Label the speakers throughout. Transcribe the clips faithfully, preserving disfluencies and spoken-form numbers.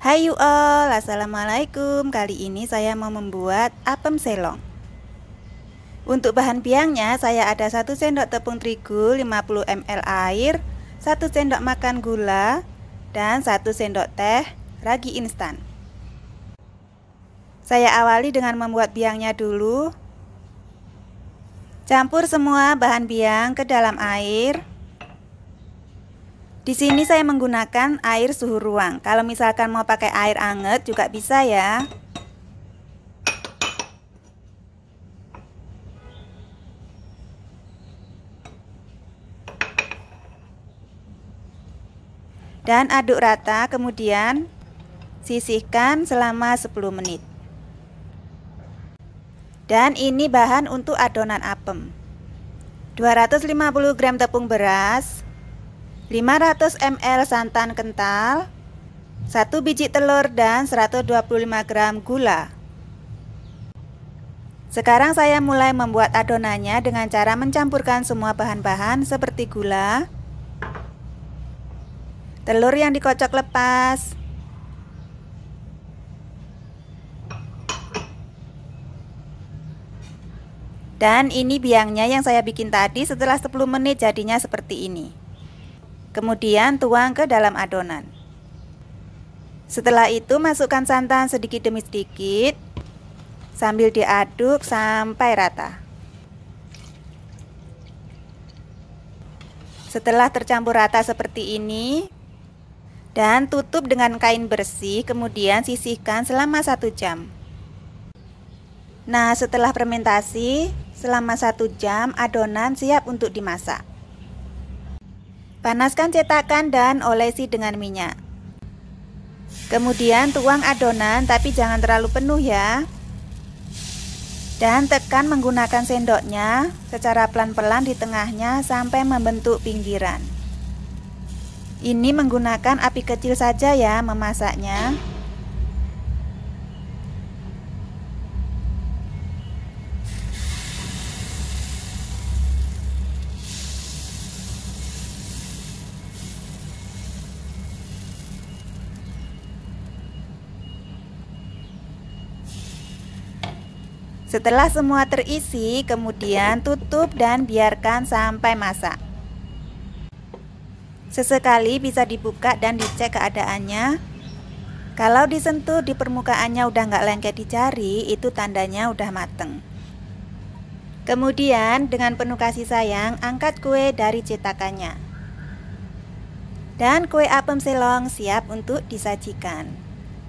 Speaker 1: Hai you all, assalamualaikum. Kali ini saya mau membuat apem selong. Untuk bahan biangnya saya ada satu sendok tepung terigu, lima puluh mililiter air, satu sendok makan gula, dan satu sendok teh ragi instan. Saya awali dengan membuat biangnya dulu. Campur semua bahan biang ke dalam air. Di sini saya menggunakan air suhu ruang. Kalau misalkan mau pakai air anget juga bisa ya. Dan aduk rata, kemudian sisihkan selama sepuluh menit. Dan ini bahan untuk adonan apem. dua ratus lima puluh gram tepung beras, lima ratus mililiter santan kental, satu biji telur, dan seratus dua puluh lima gram gula. Sekarang saya mulai membuat adonannya dengan cara mencampurkan semua bahan-bahan seperti gula, telur yang dikocok lepas, dan ini biangnya yang saya bikin tadi. Setelah sepuluh menit jadinya seperti ini. Kemudian tuang ke dalam adonan. Setelah itu masukkan santan sedikit demi sedikit sambil diaduk sampai rata. Setelah tercampur rata seperti ini, dan tutup dengan kain bersih, kemudian sisihkan selama satu jam. Nah, setelah fermentasi selama satu jam, adonan siap untuk dimasak. Panaskan cetakan dan olesi dengan minyak. Kemudian tuang adonan, tapi jangan terlalu penuh ya. Dan tekan menggunakan sendoknya secara pelan-pelan di tengahnya sampai membentuk pinggiran. Ini menggunakan api kecil saja ya memasaknya. Setelah semua terisi, kemudian tutup dan biarkan sampai masak. Sesekali bisa dibuka dan dicek keadaannya. Kalau disentuh di permukaannya udah nggak lengket di jari, itu tandanya udah mateng. Kemudian dengan penuh kasih sayang, angkat kue dari cetakannya. Dan kue apem selong siap untuk disajikan.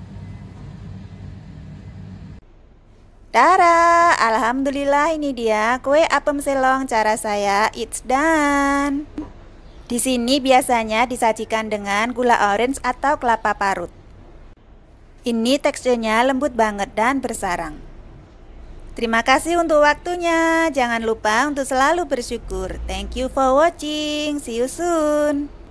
Speaker 1: Tara, alhamdulillah ini dia kue apem selong cara saya. It's done. Di sini biasanya disajikan dengan gula orange atau kelapa parut. Ini teksturnya lembut banget dan bersarang. Terima kasih untuk waktunya. Jangan lupa untuk selalu bersyukur. Thank you for watching. See you soon.